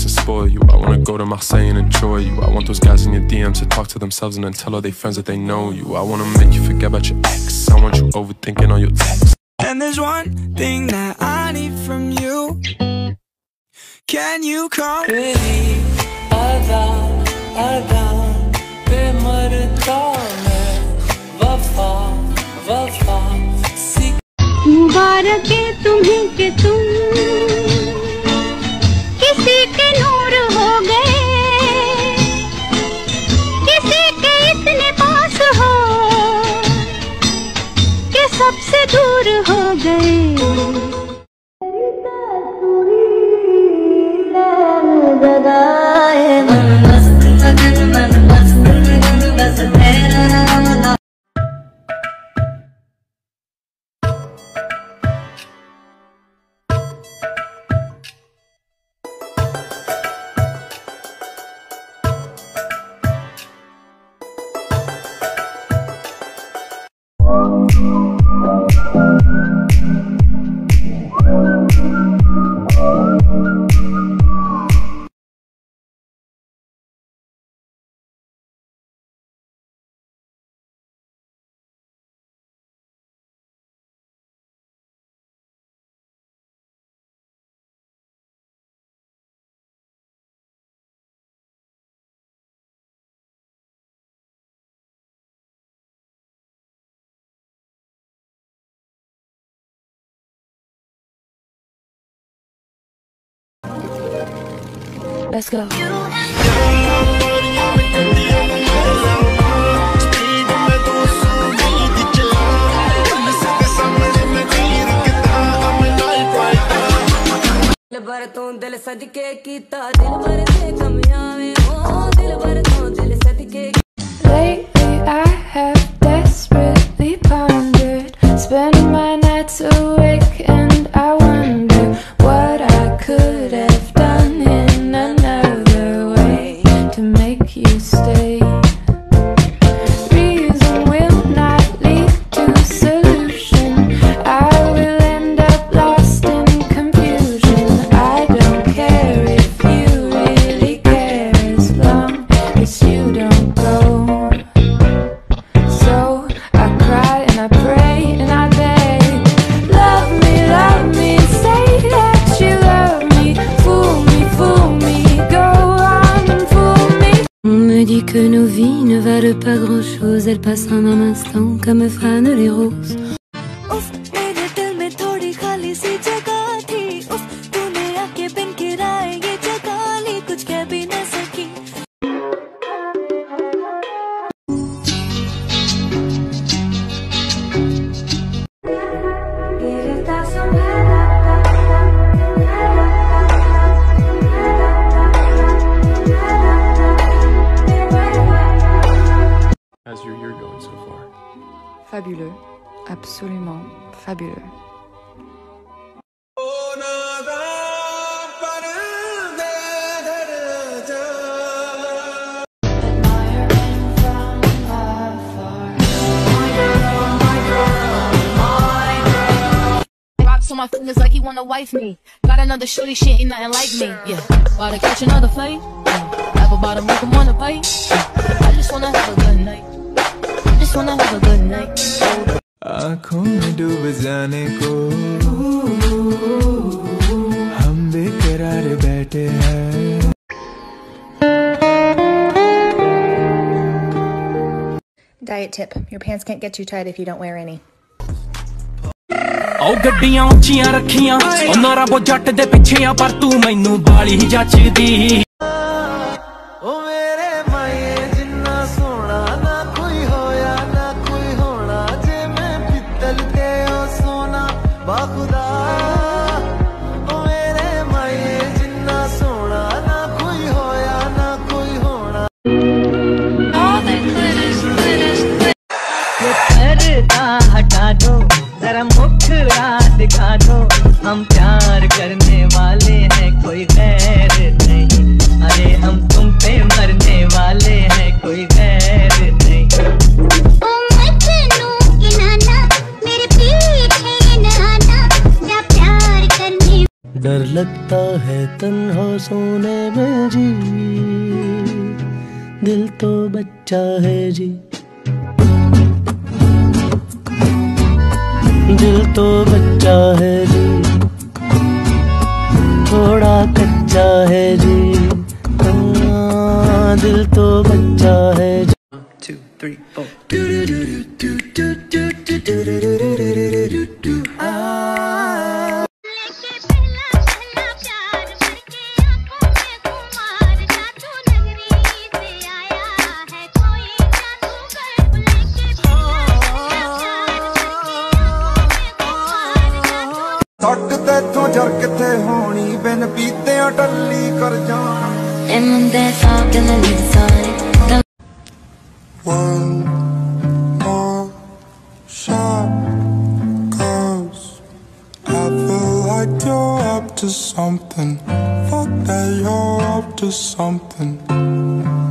nice and spoil you. I wanna go to Marseille and enjoy you. I want those guys in your DMs to talk to themselves and then tell all their friends that they know you. I wanna make you forget about your ex. I want you overthinking all your texts. And there's one thing that I need from you. Can you come? मुबारक है तुम्हें कि तुम किसी के नूर हो गए, किसी के इतने पास हो कि सबसे दूर हो गए। Let's go. भर तो दिल सदके कीता दिल भर से कमियां हो दिल भर तो दिल सदके। Lately I have desperately pondered, spending my nights awake, and I wonder what I could have done in another way to make you stay. Reason will not lead to solution. I will end up lost in confusion. I don't care if you really care as long as you don't go. So I cry and I pray and I beg, love me, say that you love me, go on and fool me. On me dit que nos vies ne valent pas grand chose, elles passent en un instant comme fanent les roses. उफ मेरे दिल में थोड़ी खाली सी जगह थी, उफ तूने आके बिन किराए ये जगह ली, कुछ कह भी न सकी। How's your year going so far? Fabuleux, absolument fabuleux. Rocks on my fingers like he wanna wife me. Got another shorty, she ain't nothing like me. Yeah, about to catch another fight. Yeah. Apple bottom, make him wanna bite. Yeah. I just wanna have a good night. Just wanna have a good night. आँखों में डूब जाने को हम बेकरार बैठे हैं। Diet tip: your pants can't get too tight if you don't wear any. ओ गड्डियां उच्चियां रखियां ओ नारा बो जट दे पिछे आ पर तू मैनू बाली ही जचदी। ओ मेरे माये जिन्ना सोना ना कोई होया ना कोई होना, जे मैं पित्तल ते ओ सोना बाखुदा। ओ मेरे माये जिन्ना सोना ना कोई होया ना कोई होना। ये पर्दा हटा दो जरा मुखड़ा दिखा दो, हम प्यार करने वाले हैं कोई गैर नहीं। डर लगता है तन्हा सोने में जी, दिल तो बच्चा है जी, दिल तो बच्चा है जी, थोड़ा कच्चा है जी, दिल तो बच्चा है जी। 1 2 3 4 सट तेथों जर किथे होनी बिन पीते टल्ली कर जाना। One more shot, 'cause I feel like you're up to something. Fuck that, you're up to something.